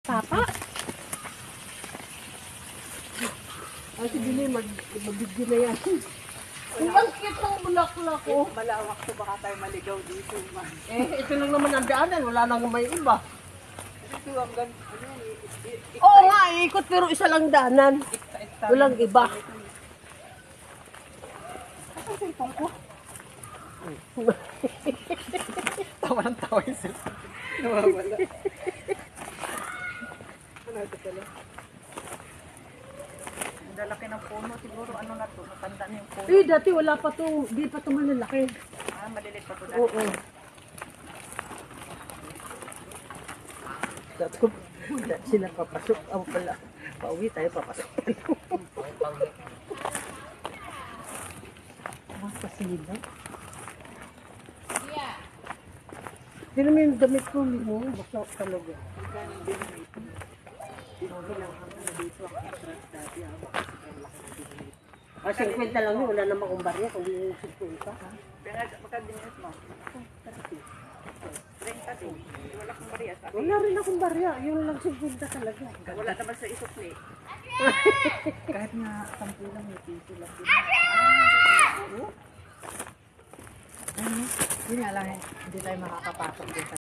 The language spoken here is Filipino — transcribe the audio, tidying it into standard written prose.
Papa? Ay, sige na, magbigyo na yan. Ang cute ng bulaklak ko. Malawak to, baka tayo maligaw dito, man. Ito lang naman ang daanan, wala nang may iba. Dito hanggang, Oo nga, ikot pero isa lang daanan. Walang iba. Ang cellphone ko. Tawa ng tawa yung cellphone. Nawawala. Ano ito pala? Ang lalaki ng puno, siguro ano na to, matanda na yung puno. Dati wala pa to, di pa to malalaki. Malilit pa to dati. Oo. Dato, sila papasok. Ako pala, pauwi tayo papasok. Basta sila. Hindi naman yung damit ko, mo, basta talaga. Ah, 50 lang yun, wala namang kumbarya, kung di yung 50. Magkadinis mo? 30 din. Wala kang bariya sa akin. Wala rin akong barya, yun lang 50 talaga. Wala naman sa isukli. Kahit nga 10 lang, may piso lang. Yun nga lang, hindi tayo makakapasok dito.